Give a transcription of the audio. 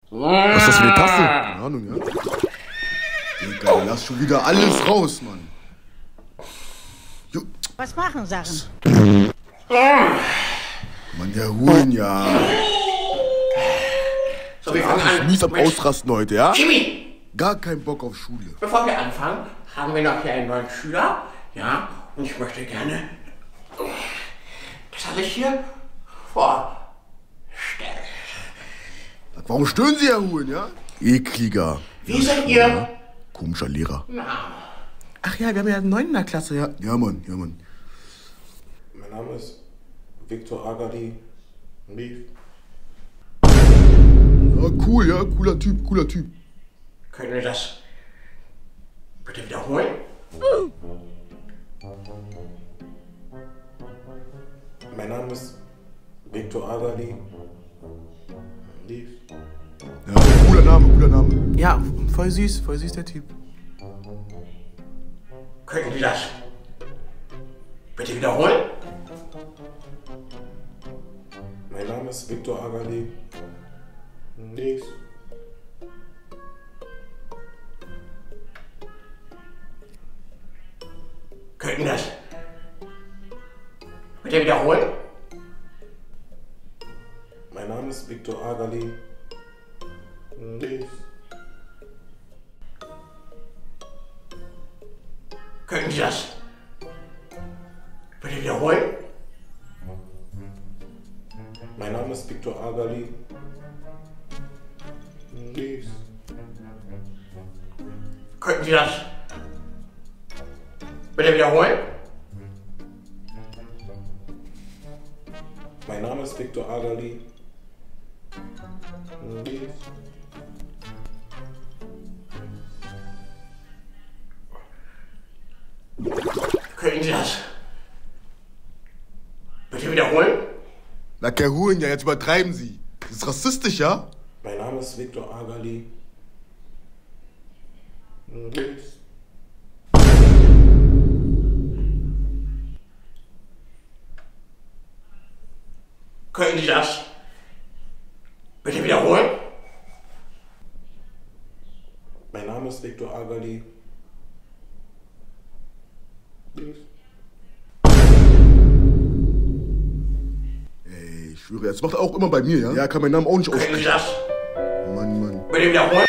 Was ist das für eine Tasse? Keine Ahnung, ja. Egal, lass schon wieder alles raus, Mann. Jo. Was machen Sachen? Mann, der Huhn, ja. So, wir fangen an. Mies am Ausrasten heute, ja? Jimmy! Gar keinen Bock auf Schule. Bevor wir anfangen, haben wir noch hier einen neuen Schüler. Ja, und ich möchte gerne, dass er sich hier vorstellt. Warum stören Sie, Herr Huhn, ja? Ekliger. Wie seid ihr? Ja. Komischer Lehrer. Na, Ach ja, wir haben ja einen neuen in der Klasse, ja. Ja, Mann, ja, Mann. Mein Name ist Viktor Agadi. Lief. Ja, cool, ja, cooler Typ, cooler Typ. können wir das bitte wiederholen? Mein Name ist Viktor Agadi. Lief. Ja, cooler Name, cooler Name. Ja, voll süß der Typ. Können Sie das bitte wiederholen? Mein Name ist Viktor Agadi. Lief. Können das bitte wiederholen? Mein Name ist Viktor Agadi. Lief. Können Sie das bitte wiederholen? Mein Name ist Viktor Agadi. Lief. Könnten Sie das bitte wiederholen? Mein Name ist Viktor Agadi. Lief. Könnten Sie das bitte wiederholen? Na, Herr Huhn, ja, jetzt übertreiben Sie. Das ist rassistisch, ja? Mein Name ist Viktor Agadi. Lief. Könnten Sie das bitte wiederholen? Mein Name ist Viktor Agadi. Lief. Ey, ich schwöre, das macht er auch immer bei mir, ja? Ja, kann meinen Namen auch nicht Könnten Sie aussprechen. das Mann, Mann. bitte wiederholen?